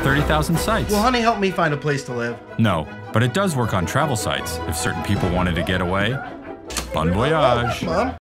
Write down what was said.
30,000 sites. Well, honey, help me find a place to live. No, but it does work on travel sites if certain people wanted to get away. Bon voyage. Mom?